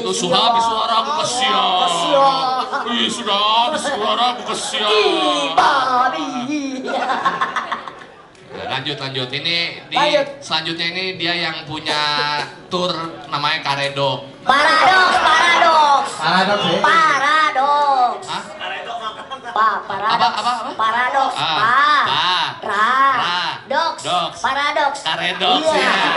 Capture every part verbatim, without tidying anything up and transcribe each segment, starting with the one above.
Itu sudah habis suara aku kesian. Ih, sudah habis suara aku kesian. Lanjut lanjut ini di lanjut. Selanjutnya ini dia yang punya tour namanya Karedok. Paradoks, paradoks. Paradoks ya? Paradoks. Hah? Pa, paradoks. Apa apa apa? Paradoks. Ah, pa. pa. Ra. Ra. Doks. Doks. Paradoks. Karedoks iya. ya.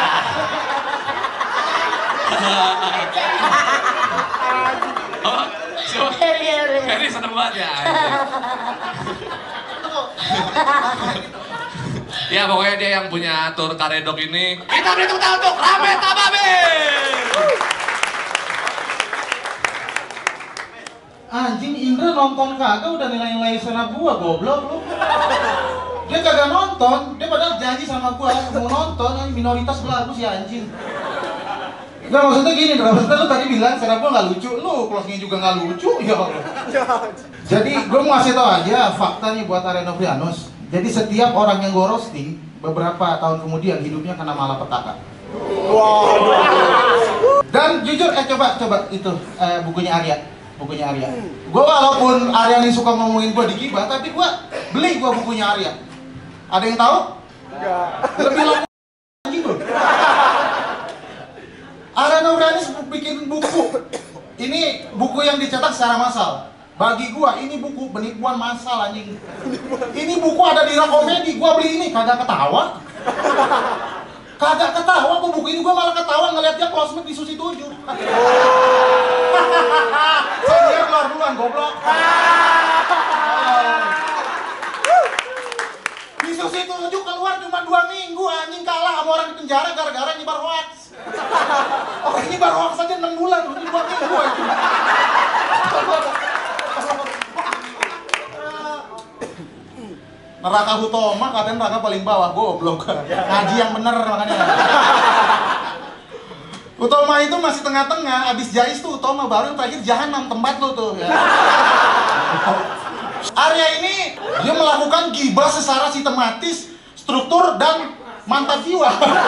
Oh, so, Ferry seneng banget ya. Ya pokoknya dia yang punya tour Karedok ini. Kita beri tepuk tangan untuk Ramet Ababe. Anjing, Indra nonton kagak udah nilai-nilai senap gua, goblok lu. Dia kagak nonton, dia padahal janji sama gua mau nonton, yang minoritas belagu si anjing. Nggak, maksudnya gini, maksudnya lu tadi bilang senap gua nggak lucu, lu closing juga nggak lucu, ya Allah. Jadi gua mau ngasih tau aja fakta nih buat Arya Novrianus. Jadi setiap orang yang gua roasting, beberapa tahun kemudian hidupnya kena malapetaka. Wow. Dan jujur, eh coba coba itu eh, bukunya Arya. Bukunya Arya. Gue walaupun Arya nih suka ngomongin gue di gibah, tapi gue beli gue bukunya Arya. Ada yang tahu? Enggak. Lebih lama anjing bro. Arya Novrianus bikin buku. Ini buku yang dicetak secara massal. Bagi gue ini buku penipuan massal anjing. Ini buku ada di rak komedi. Gue beli ini kagak ketawa. Kagak ketawa, kok buku ini gue malah ketawa ngeliat dia closement di Susi tujuh. Saya keluar duluan, goblok. Di Susi tujuh keluar cuma dua minggu, anjing kalah sama orang di penjara gara-gara nyebar hoax. Orang nyebar hoax aja enam bulan, udah dua minggu aja. Neraka Hutoma, katanya neraka paling bawah, goblok. Ngaji yang bener makanya. Hutoma itu masih tengah-tengah, abis Jais tuh Hutoma, baru yang terakhir Jahanam tempat lo tuh ya. Arya ini, dia melakukan gibah secara sistematis, struktur, dan mantap jiwa.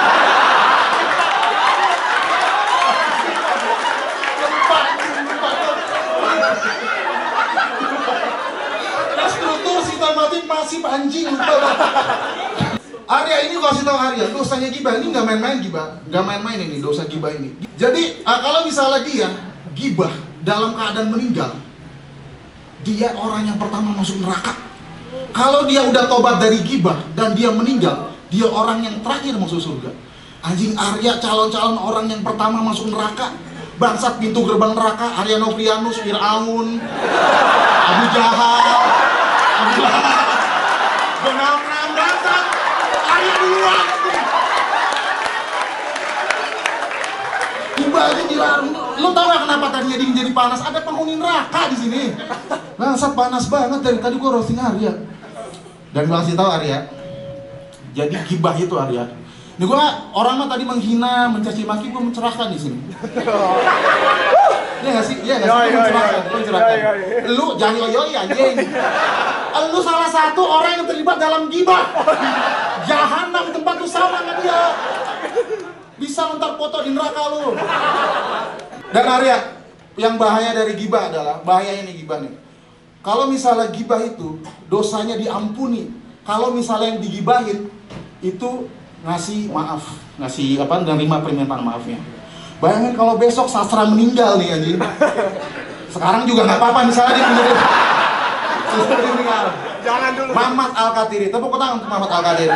Struktur sistematik masih anjing. Arya ini kasih tahu Arya, dosanya gibah ini nggak main-main gibah, nggak main-main ini dosa gibah ini. Jadi uh, kalau misalnya dia gibah dalam keadaan meninggal, dia orang yang pertama masuk neraka. Kalau dia udah tobat dari gibah dan dia meninggal, dia orang yang terakhir masuk surga. Anjing, Arya calon-calon orang yang pertama masuk neraka. Bangsat pintu gerbang neraka, Arya Novrianus, Fir'aun, Abu Jahal, Abu Lahab, benang-benang bangsat, Arya duluan. Tiba aja dilarang. Lo tau gak kenapa tadinya dia menjadi panas? Ada penghuni neraka di sini. Bangsat panas banget dari tadi gua roasting Arya. Dan gua kasih tahu Arya. Jadi gibah itu Arya. Ini gua orang mah tadi menghina, mencaci maki, gua mencerahkan di sini. Iya nggak sih? Iya nggak sih? Gua mencerahkan, gua mencerahkan. Lu jangan yoyoi anjing. Lu salah satu orang yang terlibat dalam gibah. Jahanam tempat lu sama sama dia. Bisa ntar foto di neraka lu. Dan Arya, yang bahaya dari gibah adalah bahaya ini gibah nih. Kalau misalnya gibah itu dosanya diampuni. Kalau misalnya yang digibahin itu ngasih maaf, ngasih apa, nerima permintaan maafnya. Bayangin kalau besok sastra meninggal nih anjing. Sekarang juga nggak apa-apa misalnya dia meninggal. meninggal. Jangan dulu. Mamat Al-Katiri, tepuk tangan untuk Mamat Al-Katiri.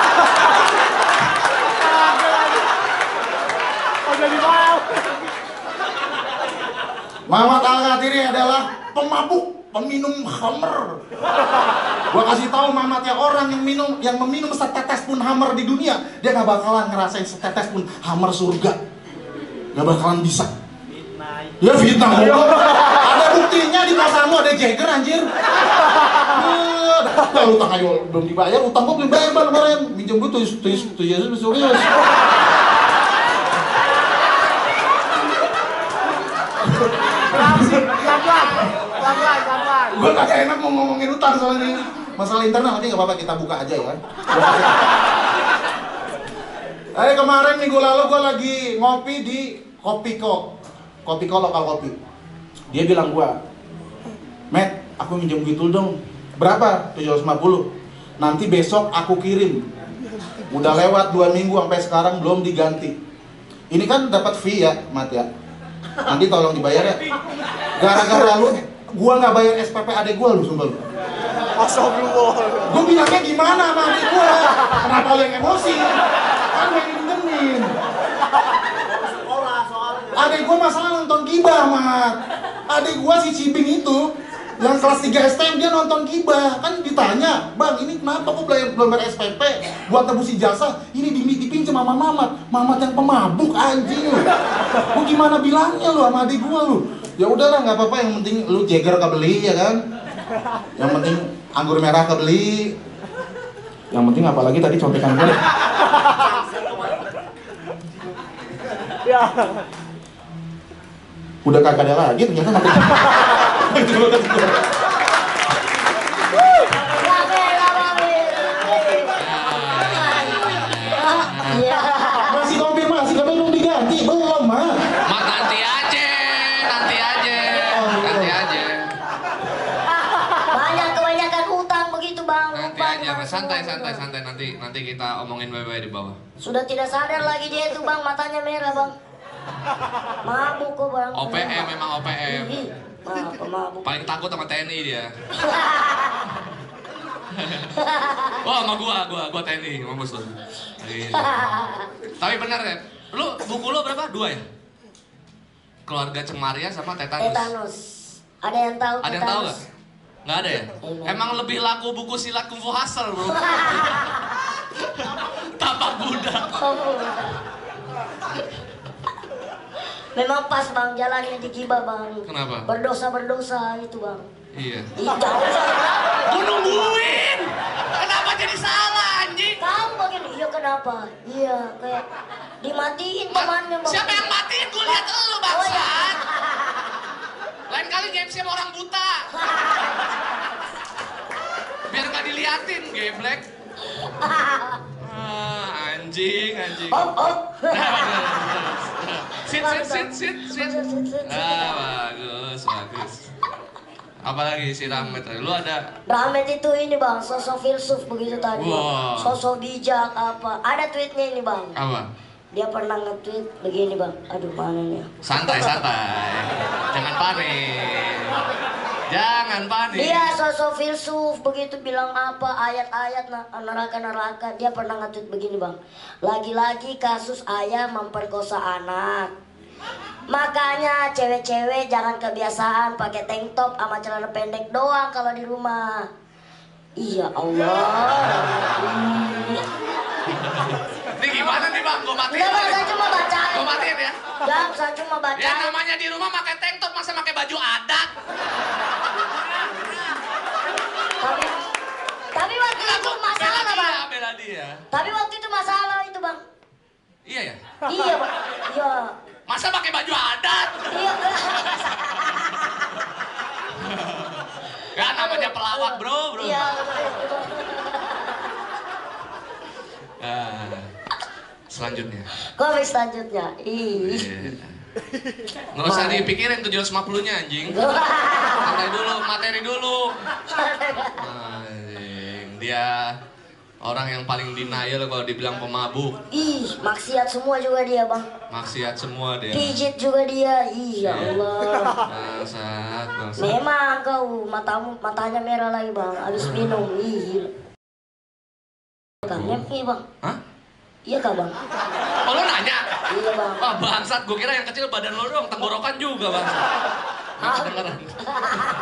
Mamat Al-Katiri adalah pemabuk, peminum khamr. Gua kasih tahu Mamat ya, orang yang minum, yang meminum setetes pun khamr di dunia, dia gak bakalan ngerasain setetes pun khamr surga. Gak bakalan bisa. Ya fitnah. Ada buktinya di kosanmu ada Jagger anjir. Nah, utang ayo belum dibayar, utang gua belum bayar kemarin. Minjem gua tuh tuh tuh ya serius. Gue kagak enak mau ngomongin utang soalnya. Masalah internal nanti nggak apa-apa, kita buka aja ya. Eh kemarin minggu lalu gue lagi ngopi di Kopiko. kopi kok lokal kopi. Dia bilang gua, Met, aku minjem gitu dong. Berapa? tujuh ratus lima puluh. Nanti besok aku kirim. Udah lewat dua minggu sampai sekarang belum diganti. Ini kan dapat fee ya, Mat ya. Nanti tolong dibayar ya. Gara-gara lu, gua nggak bayar S P P adek gua lu, sumpah lu. Astagfirullah. Gua bilangnya gimana sama adek gua? Kenapa lu yang emosi? Kan gue yang ditemenin. Adek gua masalah nonton Gibah, Mat. Adek gua si Cibing itu yang kelas tiga S T M dia nonton Gibah. Kan ditanya, Bang ini kenapa kok belum belum bayar S P P buat tebusi jasa? Ini dipinjam sama Mamat. Mamat yang pemabuk anjing lu. Gua gimana bilangnya lu sama adek gua lu? Ya udahlah nggak apa-apa, yang penting lu Jagger kebeli ya kan. Yang penting anggur merah kebeli. Yang penting apalagi tadi contekan gue. Ya. Udah kagak ada lagi ternyata nanti. Masih konfirmasi kan belum diganti, belum mah. Mat, nanti aja, nanti aja, nanti aja. Banyak kebanyakan utang begitu bang. Nanti Lupa, aja, Bang. santai, santai, santai. Nanti, nanti kita omongin baik-baik di bawah. Sudah tidak sadar lagi dia itu bang, matanya merah bang. Mabuk kok bang. O P M memang O P M. Ih, maaf, pemabuk. Paling takut sama T N I dia. Oh, sama gua, gua, gua T N I, mampus lu. Gitu. Tapi benar kan? Lu buku lu berapa? Dua ya? Keluarga Cemaria sama Tetanus. Tetanus. Ada yang tahu? Ada yang tahu tetanus? gak? Nggak ada ya? Emang lebih laku buku silat Kung Fu Hustle, bro. Tapak budak. Memang pas bang jalannya di Gibah bang. Kenapa? Berdosa-berdosa itu bang. Iya. Ih, jauh saya. Gua nungguin. Kenapa jadi salah, anjing? Kamu bagian iya kenapa? Iya kayak dimatiin temannya bang. Siapa yang matiin? Gua lihat lu, Oh, iya. bangsat. Lain kali game sama orang buta. Biar nggak diliatin, geblek. Ah, anjing, anjing. Oh oh. Sit, sit, sit, sit, sit. Ah, bagus, bagus. Apalagi si Ramet tadi? Lu ada? Ramet itu ini bang, sosok filsuf begitu tadi. Wow. Sosok bijak apa? Ada tweetnya ini bang. Apa? Dia pernah nge-tweet begini bang. Aduh mana nih? Santai, santai. Jangan panik. Jangan panik. Dia sosok filsuf begitu bilang apa ayat-ayat neraka-neraka. Dia pernah nge-tweet begini bang. Lagi-lagi kasus ayah memperkosa anak. Makanya cewek-cewek jangan kebiasaan pakai tank top sama celana pendek doang kalau di rumah. Iya Allah. Ini gimana nih bang? Gue matiin. Enggak bang, saya cuma bacain. Gue matiin ya. Jangan, saya cuma Ya bacain. namanya di rumah pakai tank top, masa pakai baju adat? Tapi, tapi waktu itu masalah bela bang. dia, bela dia. Tapi waktu itu masalah itu bang. Iya ya. Iya bang. Iya. Masa pakai baju adat? Iya. Ya namanya pelawak bro, bro. Iya. Ah, selanjutnya. Komik selanjutnya. Ih. Iya. Nggak usah dipikirin tujuh ratus lima puluh-nya anjing. Santai dulu, materi dulu. Anjing, dia orang yang paling denial kalau dibilang pemabuk. Ih, maksiat semua juga dia bang. Maksiat semua dia. Pijit juga dia. Ih, ya Allah. Bangsat, bangsat. Memang kau matamu matanya merah lagi bang. Habis minum. Ih. Kamu iya bang. Hah? Iya kak bang. Oh lo nanya? Iya bang. Wah bangsat, gue kira yang kecil badan lo doang, tenggorokan juga bangsat. Nggak kedengeran.